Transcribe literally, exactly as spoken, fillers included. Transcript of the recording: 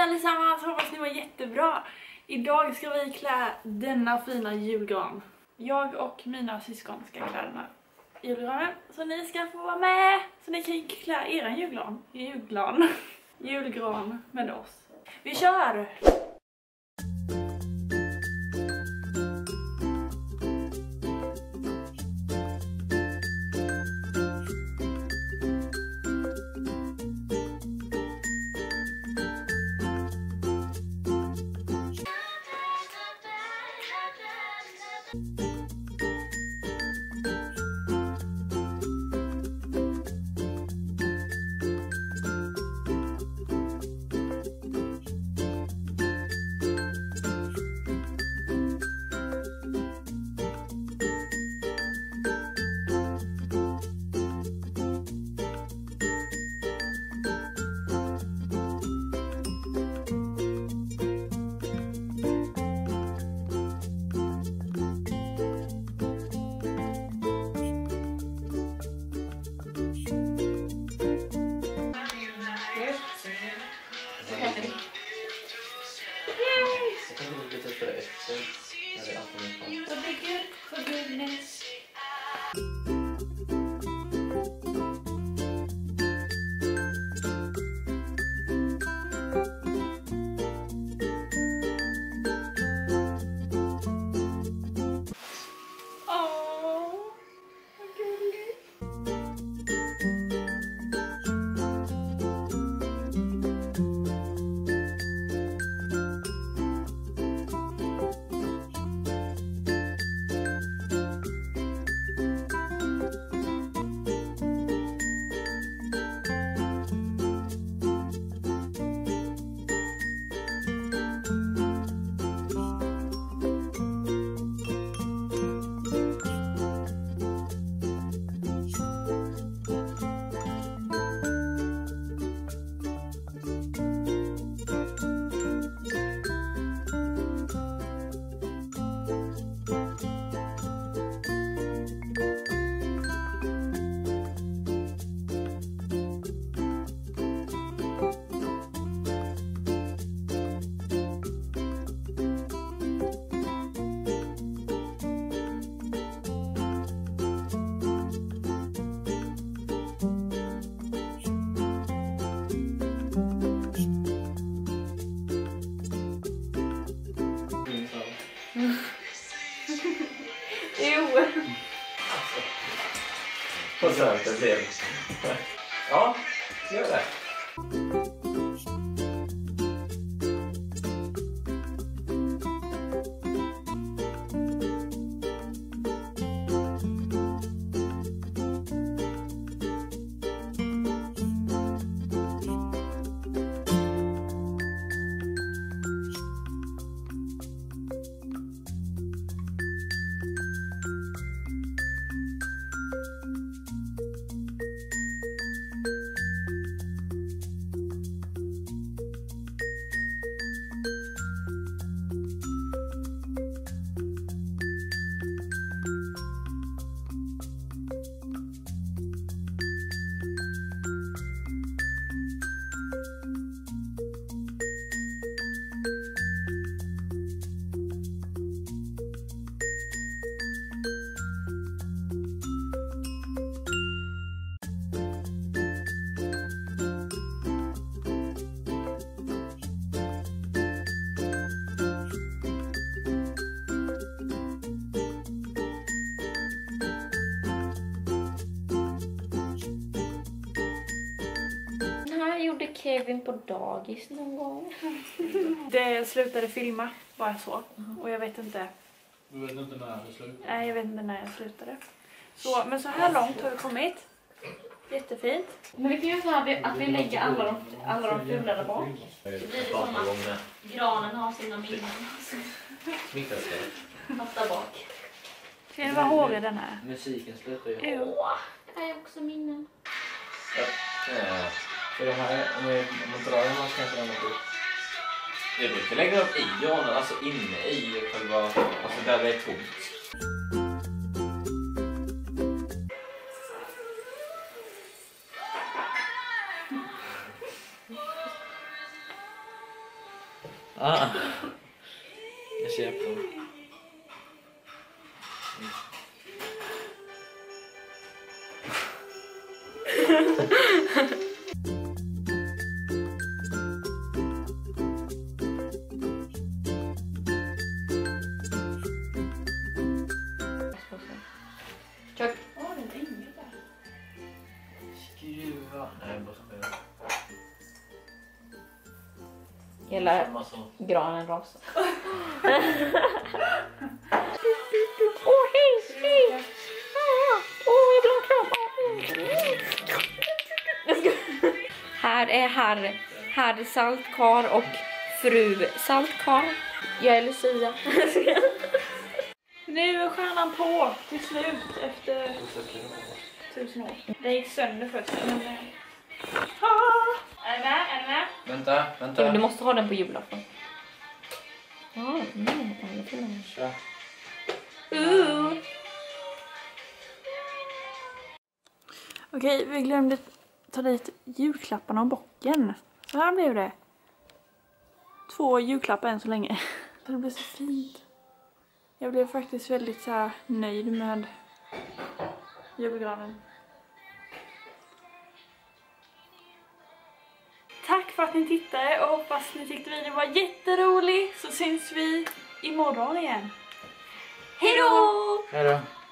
allesammans, hoppas ni var jättebra. Idag ska vi klä denna fina julgran. Jag och mina syskon ska klä denna julgranen. Så ni ska få vara med. Så ni kan klä eran julgran. Julgran. Julgran med oss. Vi kör! Jo. Vad söt det blev. Ja, gör det. Gjorde Kevin på dagis någon gång? Det slutade filma, bara så. Mm. Och jag vet inte. Du vet inte när det slutade? Nej, jag vet inte när jag slutade. Så, men så här långt har vi kommit. Jättefint. Men vi kan göra så här att vi lägger alla de, alla de fula där bak. Det blir som att granen har sina minnen. Allt där bak. Ser ni vad hårig den är? Musiken slutar ju. Åh, det här är också minnen. Ja. För de här, om man drar den här kanske den här. Det brukar lägga upp i granen, alltså inne i själva, alltså där det är tomt. Ah. Jag ser på. Kök. Åh, det är inget där. Skruva. Nej, bara spela. Hela Samma som. granen rasar. Åh, hej, hej! Åh, jag vill ha kram. Jag ska- Här är herr, herr Saltkar och fru Saltkar. Jag är Lucia. Nu är stjärnan på till slut efter tusen år. Det gick sönder först. Men... eh, ah! Är du med? Är du med? Vänta, vänta. Kim, du måste ha den på julafton. Ja, mm, alla till och med. Kör. Uh. Okej, vi glömde ta dit julklapparna och bocken. Så här blev det. Två julklappar än så länge. Det blev så fint. Jag blev faktiskt väldigt så här nöjd med julgranen. Tack för att ni tittade och hoppas ni tyckte videon var jätterolig. Så syns vi imorgon igen. Hej då! Hej då.